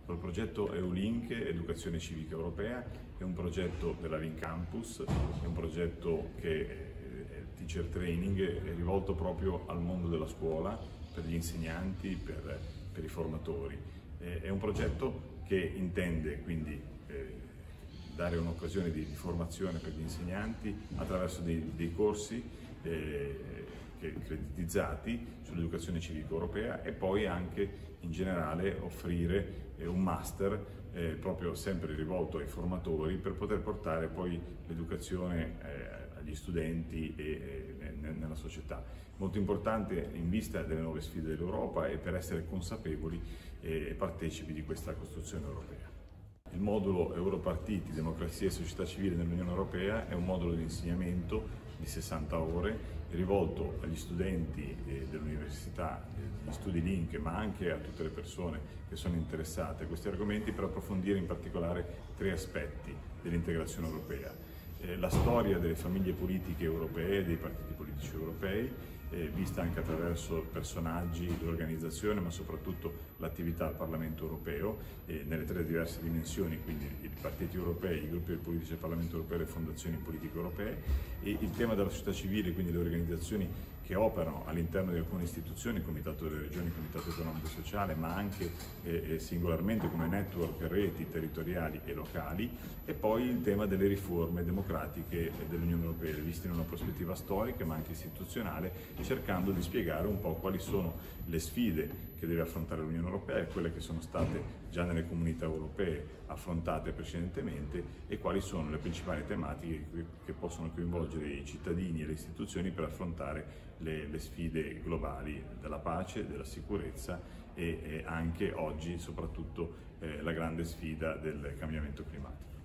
Il progetto EULINK, Educazione Civica Europea, è un progetto della Link Campus, è un progetto che è teacher training, è rivolto proprio al mondo della scuola, per gli insegnanti, per i formatori. È un progetto che intende quindi dare un'occasione di formazione per gli insegnanti attraverso dei corsi creditizzati sull'educazione civica europea e poi anche in generale offrire un master proprio sempre rivolto ai formatori per poter portare poi l'educazione agli studenti e nella società. Molto importante in vista delle nuove sfide dell'Europa e per essere consapevoli e partecipi di questa costruzione europea. Il modulo Europartiti, Democrazia e Società Civile nell'Unione Europea è un modulo di insegnamento di 60 ore rivolto agli studenti dell'università, degli studi Link, ma anche a tutte le persone che sono interessate a questi argomenti per approfondire in particolare 3 aspetti dell'integrazione europea. La storia delle famiglie politiche europee, dei partiti politici europei, vista anche attraverso personaggi, l'organizzazione, ma soprattutto l'attività al Parlamento europeo, nelle 3 diverse dimensioni, quindi i partiti europei, i gruppi politici del Parlamento europeo e le fondazioni politiche europee, e il tema della società civile, quindi le organizzazioni che operano all'interno di alcune istituzioni, Comitato delle Regioni, Comitato Economico e Sociale, ma anche singolarmente come network, reti territoriali e locali, e poi il tema delle riforme democratiche dell'Unione Europea, viste in una prospettiva storica ma anche istituzionale, cercando di spiegare un po' quali sono le sfide che deve affrontare l'Unione Europea e quelle che sono state già nelle comunità europee affrontate precedentemente e quali sono le principali tematiche che possono coinvolgere i cittadini e le istituzioni per affrontare le sfide globali della pace, della sicurezza e anche oggi soprattutto la grande sfida del cambiamento climatico.